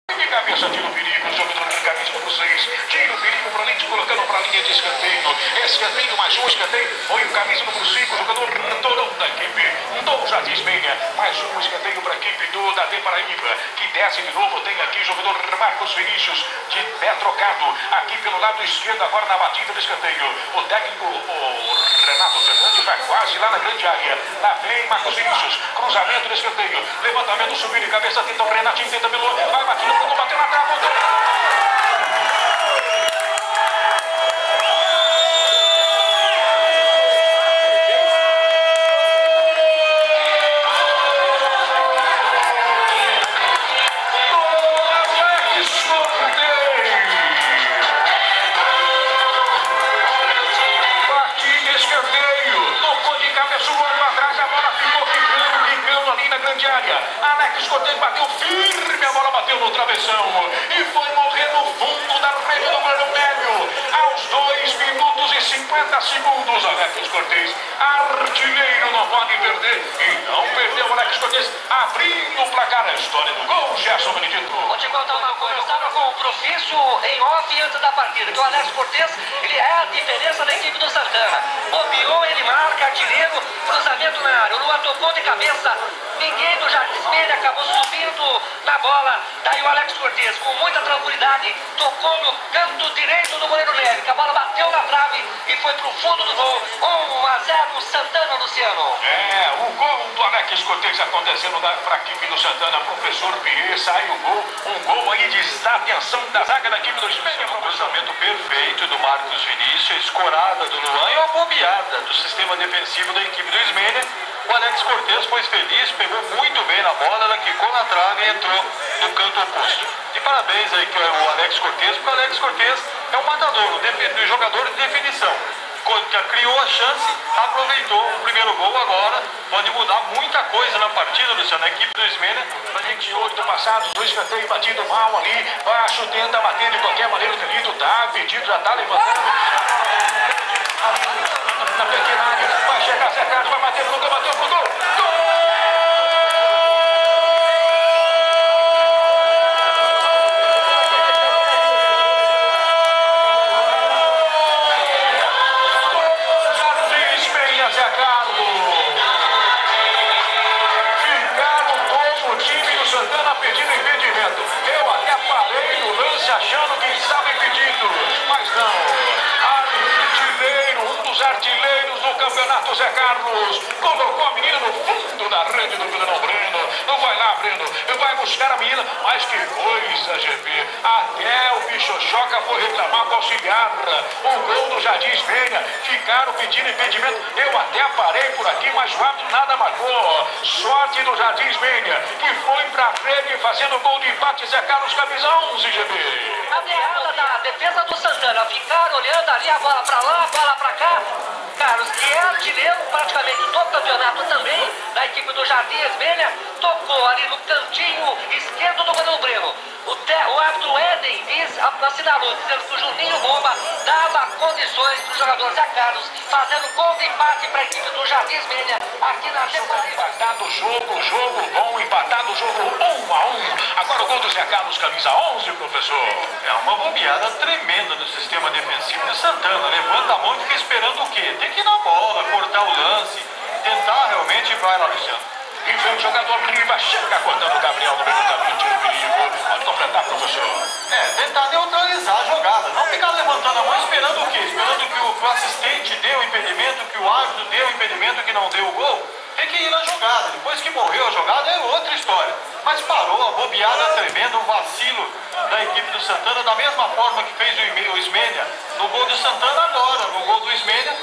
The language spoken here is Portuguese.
De cabeça, tira o perigo, o jogador de camisa número 6. Tira o perigo para Lente, colocando para a linha de escanteio. Escanteio, mais um escanteio. Foi o camisa número 5, jogador retorno da equipe do Jardim Penha. Mais um escanteio para a equipe da D Paraíba, que desce de novo. Tem aqui o jogador Marcos Vinícius, de pé trocado. Aqui pelo lado esquerdo, agora na batida do escanteio. O técnico, o Renato Fernandes, vai quase lá na grande área. Lá vem Marcos Vinícius, cruzamento do escanteio. Levantamento, subindo de cabeça, tenta o Renatinho, tenta pelo... Vai batendo, bateu na trave, Alex Cortez bateu firme, a bola bateu no travessão e foi morrer no fundo da rede do Vermelho. Aos 2 minutos e 50 segundos, Alex Cortez, artilheiro, não pode perder. E não perdeu, Alex Cortez, abrindo o placar. A história do gol, Gerson Benedito. Vou te contar uma coisa, eu estava com o Profício em off antes da partida, que o Alex Cortez, ele é a diferença da equipe do Santana. Bobeou, ele marca, artilheiro, cruzamento na área, o Lua tocou de cabeça, ninguém do Jardim Penha acabou subindo na bola. Daí o Alex Cortez, com muita tranquilidade, tocou no canto direito do goleiro Neve, que a bola bateu na trave e foi pro fundo do gol. 1-0 Santana, Luciano. É, o gol do Alex Cortez acontecendo para a equipe do Santana. Professor Pierre, sai o gol. Um gol aí de desatenção da zaga da equipe do Espenha. Um cruzamento perfeito do Marcos Vinícius, escorada do Luan e uma bobeada do sistema defensivo da equipe do Esmenha. O Alex Cortez foi feliz, pegou muito bem na bola, ela quicou na trave e entrou no canto oposto. E parabéns aí que é o Alex Cortez, porque o Alex Cortez é um matador, um jogador de definição. Que criou a chance, aproveitou o primeiro gol, agora pode mudar muita coisa na partida, Luciano. A equipe do Esmenha, 28 passados, o escanteio batido mal ali, baixo, tenta bater de qualquer maneira, o Delito tá pedido, já tá levantando. Na pequena área, vai chegar Zé Carlos, vai bater pro gol, bateu pro gol. Eu até parei no lance achando que estava impedido, mas não. Artilheiro, um dos artilheiros do campeonato, Zé Carlos, colocou a menina no fundo da rede do Breno. Não vai lá, Breno, vai buscar a menina, mas que coisa, GP. Até o Bichochoca foi reclamar com o auxiliar. O gol do Jardim Penha, ficaram pedindo impedimento. Eu até parei por aqui, mas o árbitro nada marcou. Sorte do Jardim Penha, que foi pra frente fazendo o gol de empate, Zé Carlos, camisa 11, GP. A meada da defesa do Santana, ficaram olhando ali a bola pra lá, a bola pra cá. Carlos, que é artilheiro praticamente do campeonato também, da equipe do Jardim Penha, tocou ali no cantinho esquerdo do goleiro Breno. O árbitro Éden assinalou, dizendo que o Juninho Bomba dava condições para o jogador Zé Carlos, fazendo gol de empate para a equipe do Jardim Penha, aqui na temporada. Empatado o jogo bom, empatado o jogo 1-1. Agora o gol do Zé Carlos, camisa 11, professor. É uma bobeada tremenda do sistema defensivo de Santana. Levanta a mão e fica esperando o quê? Tem que ir na bola, cortar o lance, tentar realmente, vai lá, Luciano. E vem o jogador Riva, chega cortando o Gabriel no meio do caminho, tira o perigo. Pode completar, professor. Tentar neutralizar a jogada. Não ficar levantando a mão esperando o quê? Esperando que o assistente dê o impedimento, que o árbitro dê o impedimento, que não deu o gol. Tem que ir na jogada. Depois que morreu a jogada é outra história. Mas parou, a bobeada tremenda, o vacilo da equipe do Santana, da mesma forma que fez o Esmenha no gol do Santana agora. No gol do Esmenha,